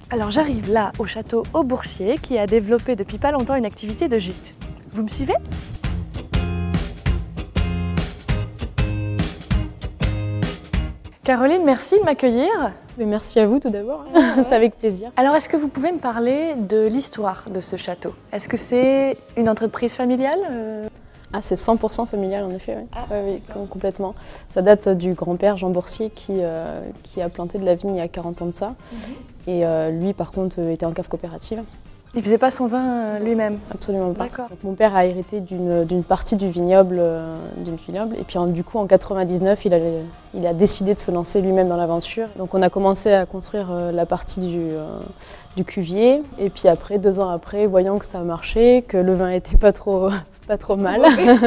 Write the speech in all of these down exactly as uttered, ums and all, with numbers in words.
Alors j'arrive là au château Auboursier qui a développé depuis pas longtemps une activité de gîte. Vous me suivez? Caroline, merci de m'accueillir. Merci à vous tout d'abord, c'est avec plaisir. Alors est-ce que vous pouvez me parler de l'histoire de ce château? Est-ce que c'est une entreprise familiale? Ah, c'est cent pour cent familial en effet, oui, ah, oui, oui complètement. Ça date du grand-père Jean Boursier qui, euh, qui a planté de la vigne il y a quarante ans de ça. Mm-hmm. Et euh, lui par contre était en cave coopérative. Il faisait pas son vin lui-même? Absolument pas. Donc, mon père a hérité d'une partie du vignoble, euh, d'une vignoble et puis en, du coup en quatre-vingt-dix-neuf il a, il a décidé de se lancer lui-même dans l'aventure. Donc on a commencé à construire euh, la partie du, euh, du cuvier et puis après, deux ans après, voyant que ça marchait, que le vin était pas trop, pas trop mal,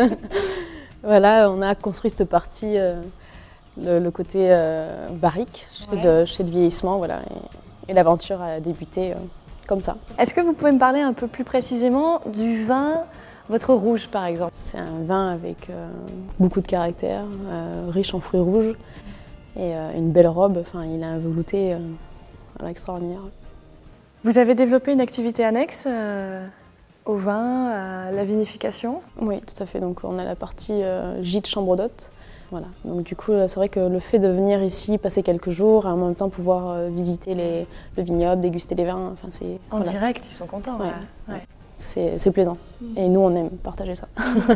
voilà, on a construit cette partie, euh, le, le côté euh, barrique, chez, ouais. de, chez de vieillissement, voilà, et, et l'aventure a débuté. Euh, Comme ça. Est-ce que vous pouvez me parler un peu plus précisément du vin, votre rouge par exemple? C'est un vin avec euh, beaucoup de caractère, euh, riche en fruits rouges et euh, une belle robe. Enfin, il a un velouté euh, extraordinaire. Vous avez développé une activité annexe euh, au vin, à la vinification? Oui, tout à fait. Donc on a la partie euh, gîte chambre d'hôte. Voilà. Donc du coup, c'est vrai que le fait de venir ici, passer quelques jours, et en même temps pouvoir euh, visiter les, le vignoble, déguster les vins, enfin c'est... En voilà. direct, ils sont contents. Ouais, ouais. ouais. C'est plaisant. Mmh. Et nous, on aime partager ça.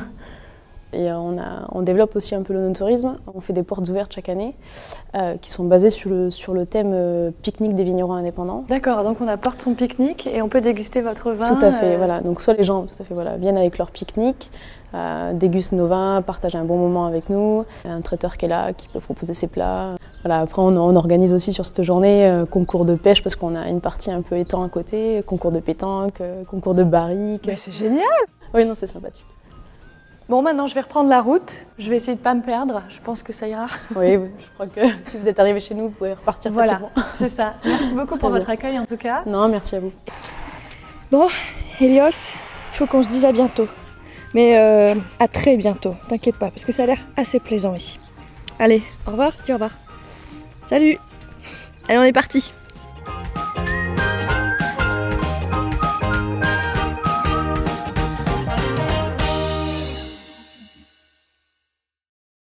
Et euh, on, a, on développe aussi un peu le no-tourisme. On fait des portes ouvertes chaque année euh, qui sont basées sur le, sur le thème euh, pique-nique des vignerons indépendants. D'accord, donc on apporte son pique-nique et on peut déguster votre vin. Tout à fait, euh... voilà. Donc soit les gens tout à fait, voilà, viennent avec leur pique-nique, euh, dégustent nos vins, partagent un bon moment avec nous. Il y a un traiteur qui est là, qui peut proposer ses plats. Voilà, après, on, on organise aussi sur cette journée euh, concours de pêche parce qu'on a une partie un peu étang à côté, concours de pétanque, euh, concours de barrique. Mais c'est génial! Oui, non, c'est sympathique. Bon, maintenant, je vais reprendre la route. Je vais essayer de ne pas me perdre. Je pense que ça ira. Oui, oui, je crois que si vous êtes arrivé chez nous, vous pouvez repartir voilà, facilement. C'est ça. Merci beaucoup pour votre accueil, en tout cas. Non, merci à vous. Bon, Hélios, il faut qu'on se dise à bientôt. Mais euh, à très bientôt, t'inquiète pas, parce que ça a l'air assez plaisant ici. Allez, au revoir, dis au revoir. Salut! Allez, on est parti.